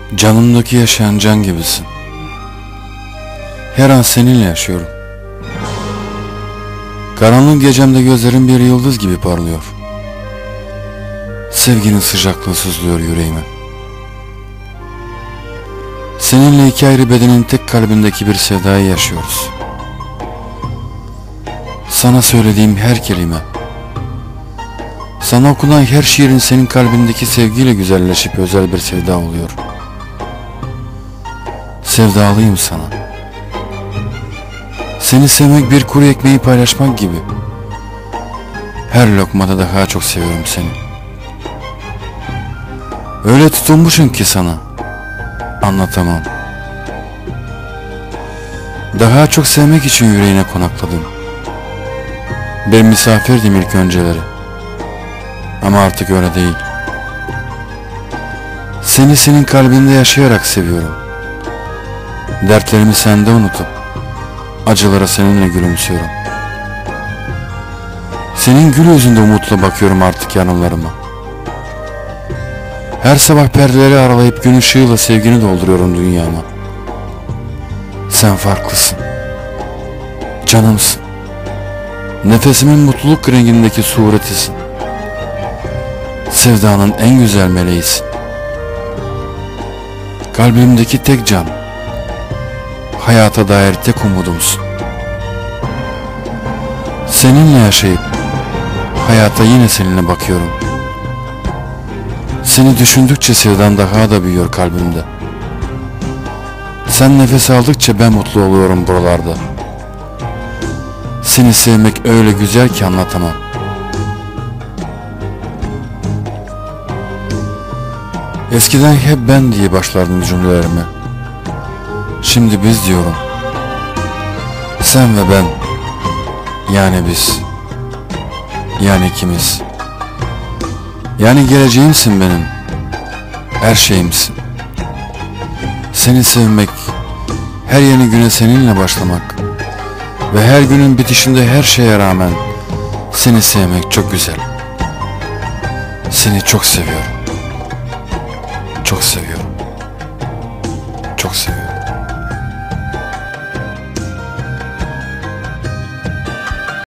Canımdaki yaşayan can gibisin. Her an seninle yaşıyorum. Karanlık gecemde gözlerin bir yıldız gibi parlıyor. Sevginin sıcaklığı sızlıyor yüreğime. Seninle iki ayrı bedenin tek kalbindeki bir sevdayı yaşıyoruz. Sana söylediğim her kelime, sana okunan her şiirin senin kalbindeki sevgiyle güzelleşip özel bir sevda oluyor. Sevdalıyım sana. Seni sevmek bir kuru ekmeği paylaşmak gibi. Her lokmada daha çok seviyorum seni. Öyle tutulmuşum ki sana, anlatamam. Daha çok sevmek için yüreğine konakladım. Bir misafirdim ilk önceleri. Ama artık öyle değil. Seni senin kalbinde yaşayarak seviyorum. Dertlerimi sende unutup acılara seninle gülümsüyorum. Senin gül yüzünde umutla bakıyorum artık yanımlarıma. Her sabah perdeleri aralayıp gün ışığıyla sevgini dolduruyorum dünyama. Sen farklısın. Canımsın. Nefesimin mutluluk rengindeki suretisin. Sevdanın en güzel meleğisin. Kalbimdeki tek can. Hayata dair tek umudumsun. Seninle yaşayıp hayata yine seninle bakıyorum. Seni düşündükçe sevdan daha da büyüyor kalbimde. Sen nefes aldıkça ben mutlu oluyorum buralarda. Seni sevmek öyle güzel ki anlatamam. Eskiden hep ben diye başlardım cümlelerime. Şimdi biz diyorum. Sen ve ben. Yani biz. Yani ikimiz. Yani geleceğimsin benim. Her şeyimsin. Seni sevmek, her yeni güne seninle başlamak ve her günün bitişinde her şeye rağmen seni sevmek çok güzel. Seni çok seviyorum. Çok seviyorum. Çok seviyorum.